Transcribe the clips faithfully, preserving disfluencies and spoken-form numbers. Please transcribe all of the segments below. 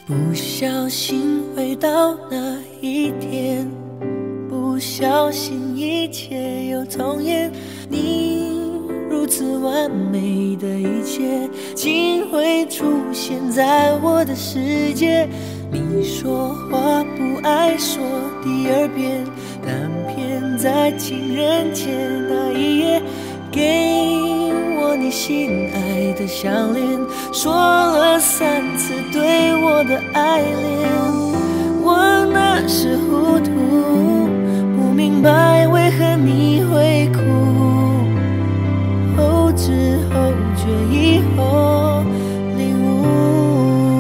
不小心回到那一天，不小心一切又重演。你如此完美的一切，竟会出现在我的世界。你说话不爱说第二遍，但偏在情人节那一夜，给我你心爱的项链，说了三次对我的爱恋。我那时糊涂，不明白为何你会哭，后知后觉以后领悟。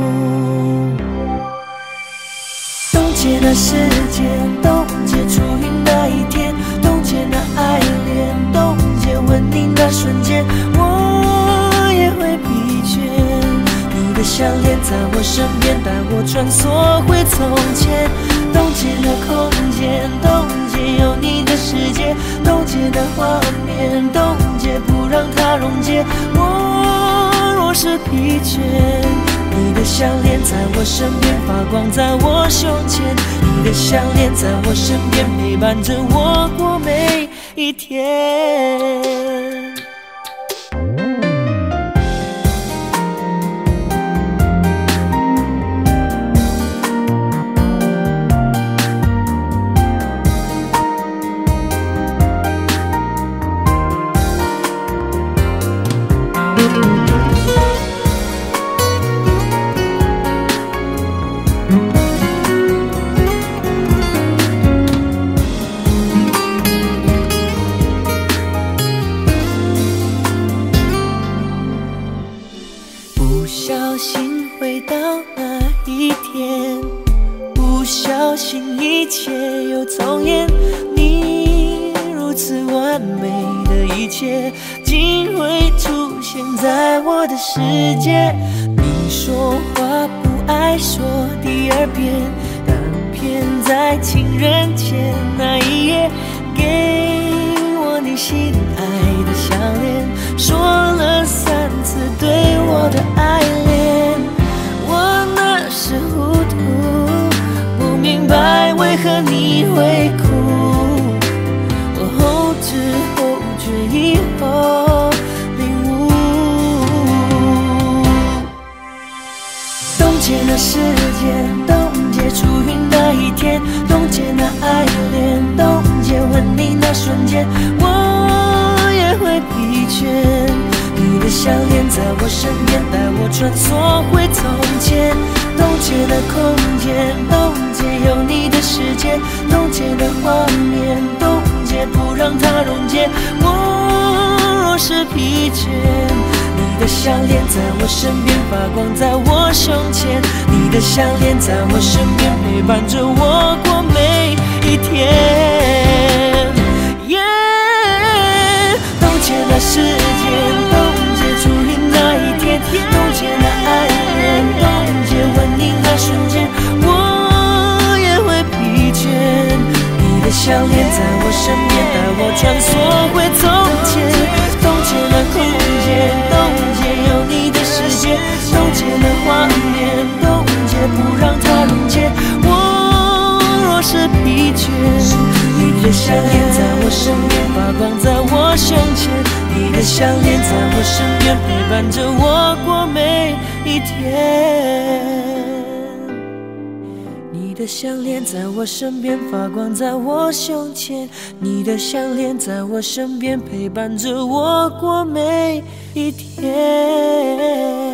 冻结那时间，冻结初遇那一天，冻结那爱恋，冻结吻你那瞬间，我也会疲倦。你的项链在我身边，带我穿梭回从前。冻结那空间，冻结有你的世界，冻结那画面，冻结不让它溶解。我若是疲倦，你的项链在我身边发光，在我胸前。你的项链在我身边陪伴着我过每一天。不小心回到那一天，不小心一切又重演。你如此完美的一切，竟会出现在我的世界。你说话不爱说第二遍，但偏在情人节那一夜，给我你心爱的项链，说了三次对我的爱恋。我那时糊涂，不明白为何你会哭，我后知后觉以后领悟。冻结那时间，冻结初遇那一天，冻结那爱恋，冻结吻你那瞬间，我也会疲倦。你的项链在我身边，带我穿梭回从前。冻结那空间，冻结有你的世界，冻结那画面，冻结不让它溶解。我若是疲倦，你的项链在我身边发光，在我胸前。你的项链在我身边陪伴着我过每一天。Yeah， 冻结那时间，冻结初遇那一天，冻结那爱恋，冻结吻你那瞬间，我也会疲倦。你的项链在我身边，带我穿梭回从前。冻结那空间，冻结有你的世界，冻结那画面，冻结不让它溶解。我若是疲倦，你的项链在我身边发光，在我胸前。你的项链在我身边陪伴着我过每一天。你的项链在我身边发光，在我胸前。你的项链在我身边陪伴着我过每一天。